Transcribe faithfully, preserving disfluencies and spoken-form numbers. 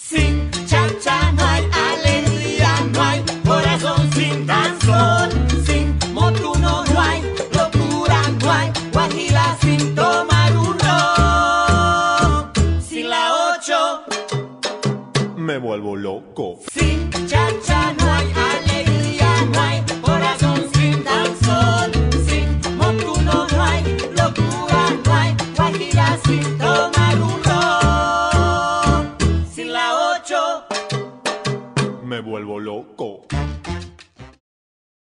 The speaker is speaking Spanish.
Sin cha-cha no hay alegría, no hay corazón sin danzón. Sin montuno no hay locura, no hay guajira sin tomar un ron. Sin la ocho me vuelvo loco. Sin cha-cha no